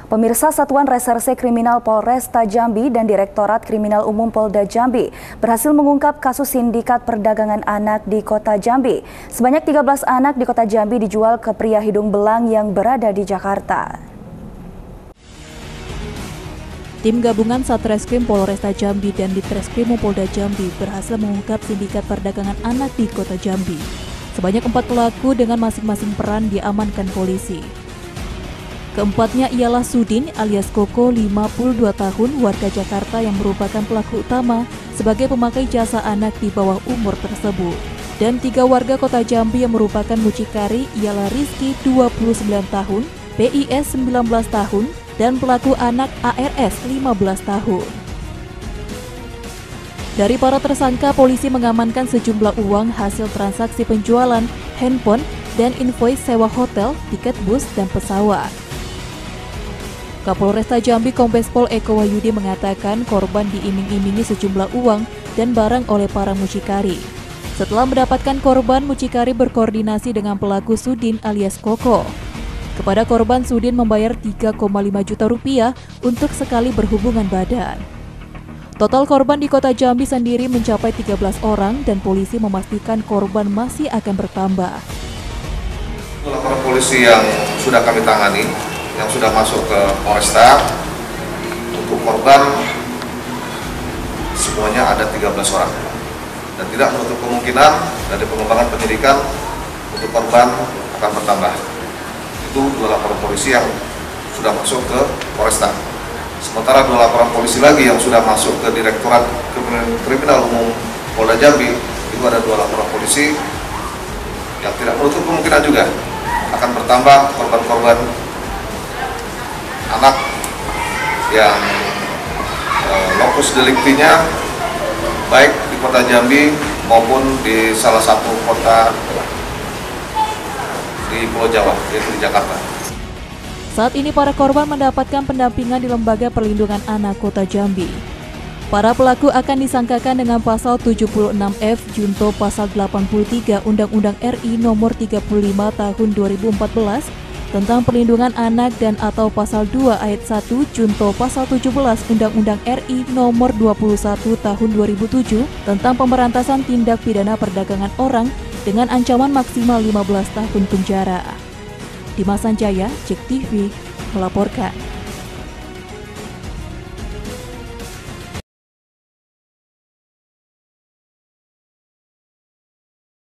Pemirsa, Satuan Reserse Kriminal Polresta Jambi dan Direktorat Kriminal Umum Polda Jambi berhasil mengungkap kasus sindikat perdagangan anak di Kota Jambi. Sebanyak 13 anak di Kota Jambi dijual ke pria hidung belang yang berada di Jakarta. Tim gabungan Satreskrim Polresta Jambi dan Ditreskrim Polda Jambi berhasil mengungkap sindikat perdagangan anak di Kota Jambi. Sebanyak 4 pelaku dengan masing-masing peran diamankan polisi. Keempatnya ialah Sudin alias Koko, 52 tahun, warga Jakarta yang merupakan pelaku utama sebagai pemakai jasa anak di bawah umur tersebut. Dan 3 warga Kota Jambi yang merupakan mucikari ialah Rizky, 29 tahun, PIS 19 tahun, dan pelaku anak ARS 15 tahun. Dari para tersangka, polisi mengamankan sejumlah uang hasil transaksi penjualan, handphone, dan invoice sewa hotel, tiket bus, dan pesawat. Kapolresta Jambi Kombes Pol Eko Wahyudi mengatakan korban diiming-imingi sejumlah uang dan barang oleh para mucikari. Setelah mendapatkan korban, mucikari berkoordinasi dengan pelaku Sudin alias Koko. Kepada korban, Sudin membayar 3,5 juta rupiah untuk sekali berhubungan badan. Total korban di Kota Jambi sendiri mencapai 13 orang dan polisi memastikan korban masih akan bertambah. Laporan polisi yang sudah kami tangani, yang sudah masuk ke Polresta, untuk korban semuanya ada 13 orang dan tidak menutup kemungkinan dari pengembangan penyidikan untuk korban akan bertambah. Itu 2 laporan polisi yang sudah masuk ke Polresta. Sementara 2 laporan polisi lagi yang sudah masuk ke Direktorat Kriminal Umum Polda Jambi, itu ada 2 laporan polisi yang tidak menutup kemungkinan juga akan bertambah korban-korban anak yang lokus deliktinya baik di Kota Jambi maupun di salah satu kota di Pulau Jawa, yaitu di Jakarta. Saat ini para korban mendapatkan pendampingan di Lembaga Perlindungan Anak Kota Jambi. Para pelaku akan disangkakan dengan pasal 76F Junto pasal 83 Undang-Undang RI nomor 35 tahun 2014 tentang perlindungan anak dan atau pasal 2 ayat 1 Junto pasal 17 Undang-Undang RI nomor 21 tahun 2007 tentang pemberantasan tindak pidana perdagangan orang dengan ancaman maksimal 15 tahun penjara. Dimas Sanjaya, JEK TV, melaporkan.